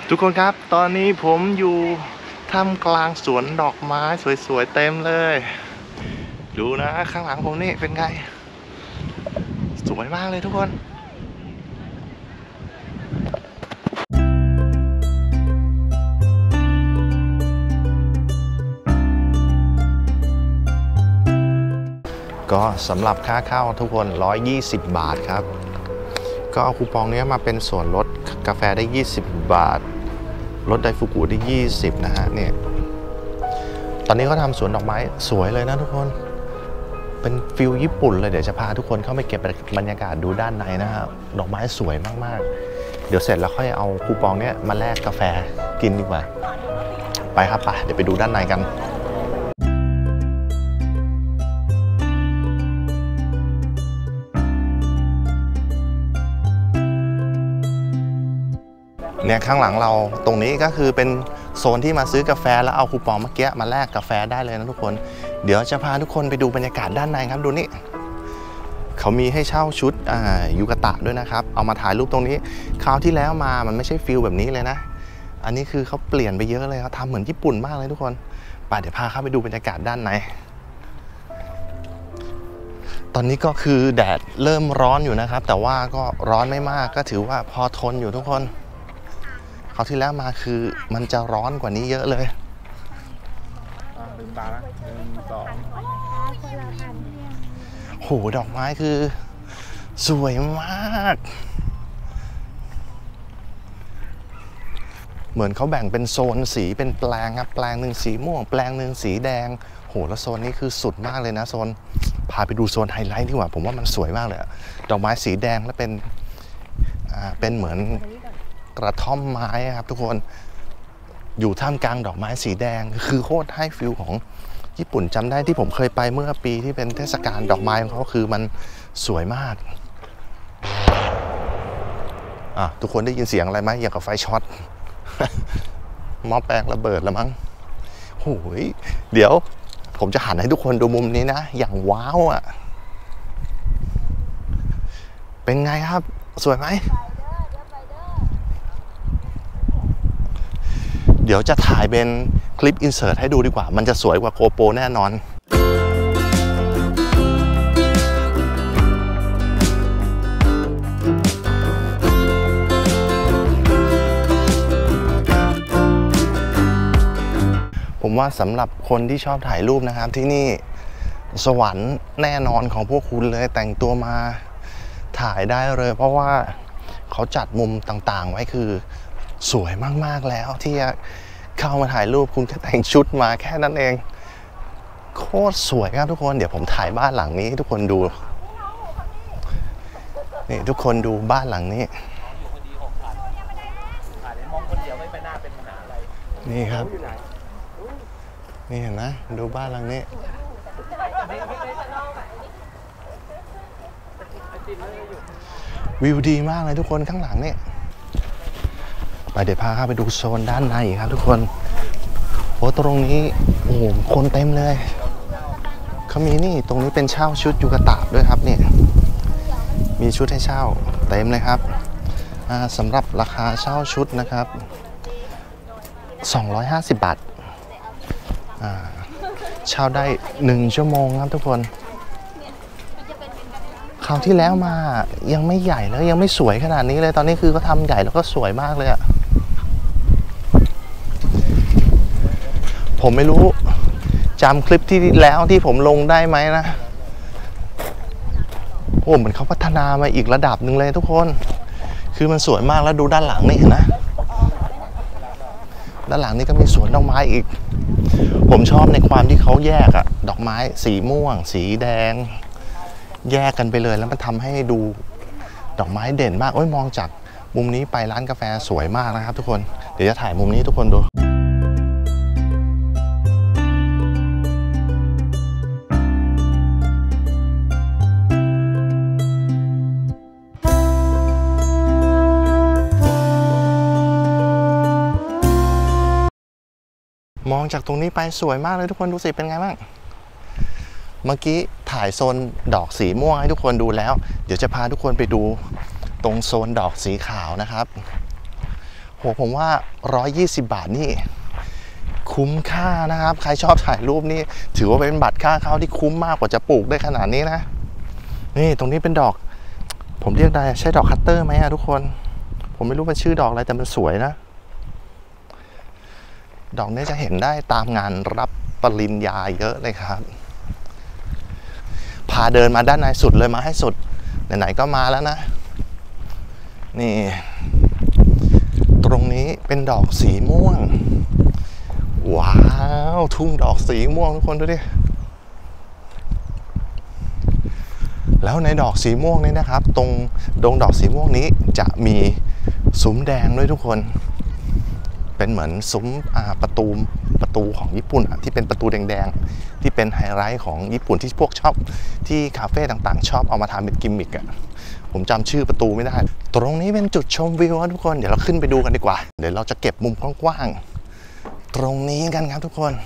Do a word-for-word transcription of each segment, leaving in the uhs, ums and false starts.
ทุกคนครับตอนนี้ผมอยู่ท่ามกลางสวนดอกไม้สวยๆเต็มเลยดูนะข้างหลังผมนี่เป็นไงสวยมากเลยทุกคนก็สำหรับค่าเข้าทุกคนหนึ่งร้อยยี่สิบบาทครับก็เอาคูปองนี้มาเป็นส่วนลดกาแฟได้ยี่สิบบาทลดไดฟูกุได้ยี่สิบนะฮะเนี่ยตอนนี้เขาทำสวนดอกไม้สวยเลยนะทุกคนเป็นฟิลญี่ปุ่นเลยเดี๋ยวจะพาทุกคนเข้าไปเก็บบรรยากาศดูด้านในนะครับดอกไม้สวยมากๆเดี๋ยวเสร็จแล้วค่อยเอาคูปองนี้มาแลกกาแฟกินดีกว่าไปครับไปเดี๋ยวไปดูด้านในกันเนี่ยข้างหลังเราตรงนี้ก็คือเป็นโซนที่มาซื้อกาแฟแล้วเอาคูปองเมื่อกี้มาแลกกาแฟได้เลยนะทุกคนเดี๋ยวจะพาทุกคนไปดูบรรยากาศด้านในครับดูนี่เขามีให้เช่าชุดยูกะตะด้วยนะครับเอามาถ่ายรูปตรงนี้คราวที่แล้วมามันไม่ใช่ฟิลแบบนี้เลยนะอันนี้คือเขาเปลี่ยนไปเยอะเลยเขาทำเหมือนญี่ปุ่นมากเลยทุกคนไปเดี๋ยวพาเข้าไปดูบรรยากาศด้านในตอนนี้ก็คือแดดเริ่มร้อนอยู่นะครับแต่ว่าก็ร้อนไม่มากก็ถือว่าพอทนอยู่ทุกคนคราวที่แล้วมาคือมันจะร้อนกว่านี้เยอะเลยลืมตาละหนึ่งสองโหดอกไม้คือสวยมากเหมือนเขาแบ่งเป็นโซนสีเป็นแปลงครับแปลงหนึ่งสีม่วงแปลงหนึ่งสีแดงโหแล้วโซนนี้คือสุดมากเลยนะโซนพาไปดูโซนไฮไลท์ดีกว่าผมว่ามันสวยมากเลยดอกไม้สีแดงแล้วเป็นอ่าเป็นเหมือนกระท่อมไม้ครับทุกคนอยู่ท่ามกลางดอกไม้สีแดงคือโคตรให้ฟิลของญี่ปุ่นจำได้ที่ผมเคยไปเมื่อปีที่เป็นเทศกาลดอกไม้ของเขาคือมันสวยมากอ่ะทุกคนได้ยินเสียงอะไรไหมอย่างกับไฟช็อตหม้อแปลงระเบิดแล้วมั้งโอ้ยเดี๋ยวผมจะหันให้ทุกคนดูมุมนี้นะอย่างว้าวอ่ะเป็นไงครับสวยไหมเดี๋ยวจะถ่ายเป็นคลิปอินเสิร์ตให้ดูดีกว่ามันจะสวยกว่าโกโปรแน่นอนผมว่าสำหรับคนที่ชอบถ่ายรูปนะครับที่นี่สวรรค์แน่นอนของพวกคุณเลยแต่งตัวมาถ่ายได้เลยเพราะว่าเขาจัดมุมต่างๆไว้คือสวยมากๆแล้วที่จะเข้ามาถ่ายรูปคุณแค่แต่งชุดมาแค่นั้นเองโคตรสวยครับทุกคนเดี๋ยวผมถ่ายบ้านหลังนี้ให้ทุกคนดูนี่ทุกคนดูบ้านหลังนี้นี่ครับนี่เห็นนะดูบ้านหลังนี้วิวดีมากเลยทุกคนข้างหลังนี่ไปเดี๋ยวพาเข้าไปดูโซนด้านในครับทุกคนโอ้ตรงนี้โอ้โหคนเต็มเลยเขามีนี่ตรงนี้เป็นเช่าชุดยูกะตะด้วยครับนี่มีชุดให้เช่าเต็มเลยครับสำหรับราคาเช่าชุดนะครับสองร้อยห้าสิบบาทเช่าได้หนึ่งชั่วโมงครับทุกคนคราวที่แล้วมายังไม่ใหญ่แล้วยังไม่สวยขนาดนี้เลยตอนนี้คือเขาทำใหญ่แล้วก็สวยมากเลยอะผมไม่รู้จำคลิปที่แล้วที่ผมลงได้ไหมนะโอ้เหมือนเขาพัฒนามาอีกระดับหนึ่งเลยทุกคนคือมันสวยมากแล้วดูด้านหลังนี่เห็นนะด้านหลังนี่ก็มีสวนดอกไม้อีกผมชอบในความที่เขาแยกอะดอกไม้สีม่วงสีแดงแยกกันไปเลยแล้วมันทำให้ดูดอกไม้เด่นมากโอ้ยมองจากมุมนี้ไปร้านกาแฟสวยมากนะครับทุกคนเดี๋ยวจะถ่ายมุมนี้ทุกคนดูมองจากตรงนี้ไปสวยมากเลยทุกคนดูสิเป็นไงบ้างเมื่อกี้ถ่ายโซนดอกสีม่วงให้ทุกคนดูแล้วเดี๋ยวจะพาทุกคนไปดูตรงโซนดอกสีขาวนะครับโหผมว่าหนึ่งร้อยยี่สิบบาทนี่คุ้มค่านะครับใครชอบถ่ายรูปนี่ถือว่าเป็นบัตรค่าเข้าที่คุ้มมากกว่าจะปลูกได้ขนาดนี้นะนี่ตรงนี้เป็นดอกผมเรียกได้ใช่ดอกคัตเตอร์ไหมอะทุกคนผมไม่รู้มันชื่อดอกอะไรแต่มันสวยนะดอกนี้จะเห็นได้ตามงานรับปริญญาเยอะเลยครับพาเดินมาด้านในสุดเลยมาให้สุดไหนๆก็มาแล้วนะนี่ตรงนี้เป็นดอกสีม่วงว้าวทุ่งดอกสีม่วงทุกคนดูดิแล้วในดอกสีม่วงนี้นะครับตรงดงดอกสีม่วงนี้จะมีซุ้มแดงด้วยทุกคนเป็นเหมือนซุ้มประตูประตูของญี่ปุ่นที่เป็นประตูแดงๆที่เป็นไฮไลท์ของญี่ปุ่นที่พวกชอบที่คาเฟ่ต่างๆชอบเอามาทำเป็นกิมมิคอะผมจำชื่อประตูไม่ได้ตรงนี้เป็นจุดชมวิวทุกคนเดี๋ยวเราขึ้นไปดูกันดีกว่าเดี๋ยวเราจะเก็บมุมกว้างๆตรงนี้กันครับทุกคน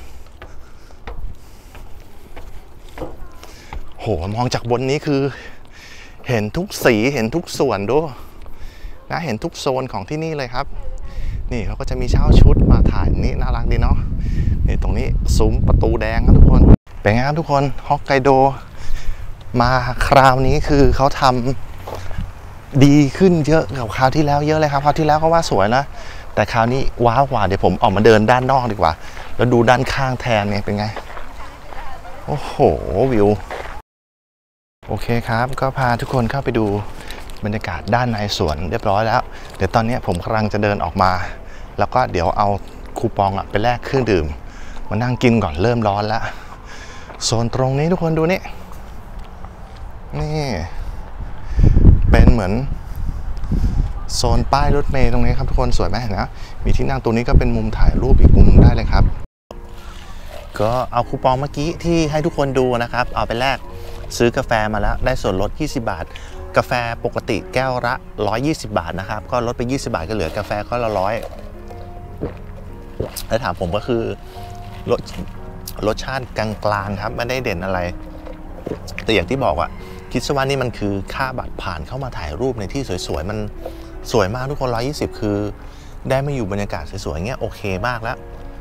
โหมองจากบนนี้คือเห็นทุกสีเห็นทุกส่วนด้วยนะเห็นทุกโซนของที่นี่เลยครับนี่เขาก็จะมีเช่าชุดมาถ่ายนี่น่ารักดีเนาะนี่ตรงนี้ซุ้มประตูแดงครับทุกคนเป็นไงครับทุกคนฮอกไกโดมาคราวนี้คือเขาทำดีขึ้นเยอะกับคราวที่แล้วเยอะเลยครับคราวที่แล้วก็ว่าสวยนะแต่คราวนี้ว้าวกว่าเดี๋ยวผมออกมาเดินด้านนอกดีกว่าแล้วดูด้านข้างแทนเนี่ยเป็นไงโอ้โหวิวโอเคครับก็พาทุกคนเข้าไปดูบรรยากาศด้านในสวนเรียบร้อยแล้วเดี๋ยวตอนนี้ผมกำลังจะเดินออกมาแล้วก็เดี๋ยวเอาคูปองอะไปแลกเครื่องดื่มมานั่งกินก่อนเริ่มร้อนแล้วโซนตรงนี้ทุกคนดูนี่นี่เป็นเหมือนโซนป้ายรถเมล์ตรงนี้ครับทุกคนสวยไหมนะมีที่นั่งตรงนี้ก็เป็นมุมถ่ายรูปอีกมุมได้เลยครับก็เอาคูปองเมื่อกี้ที่ให้ทุกคนดูนะครับเอาไปแลกซื้อกาแฟมาแล้วได้ส่วนลดยี่สิบบาทกาแฟปกติแก้วละหนึ่งร้อยยี่สิบบาทนะครับก็ลดไปยี่สิบบาทก็เหลือกาแฟก็ละร้อยแล้วถามผมก็คือรสรสชาติกลางๆครับไม่ได้เด่นอะไรแต่อย่างที่บอกอะคิดซะว่านี่มันคือค่าบัตรผ่านเข้ามาถ่ายรูปในที่สวยๆมันสวยมากทุกคนหนึ่งร้อยยี่สิบคือได้มาอยู่บรรยากาศสวยๆเงี้ยโอเคมากแล้ว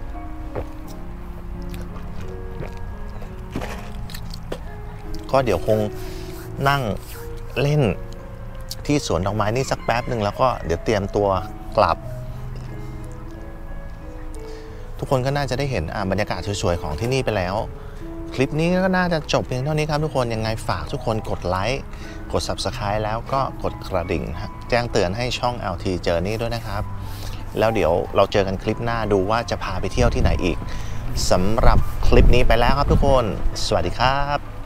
ก็เดี๋ยวคงนั่งเล่นที่สวนดอกไม้นี่สักแป๊บหนึ่งแล้วก็เดี๋ยวเตรียมตัวกลับทุกคนก็น่าจะได้เห็นบรรยากาศสวยๆของที่นี่ไปแล้วคลิปนี้ก็น่าจะจบเพียงเท่านี้ครับทุกคนยังไงฝากทุกคนกดไลค์กด ซับสไครบ์ แล้วก็กดกระดิ่งแจ้งเตือนให้ช่อง แอล ที Journey ด้วยนะครับแล้วเดี๋ยวเราเจอกันคลิปหน้าดูว่าจะพาไปเที่ยวที่ไหนอีกสำหรับคลิปนี้ไปแล้วครับทุกคนสวัสดีครับ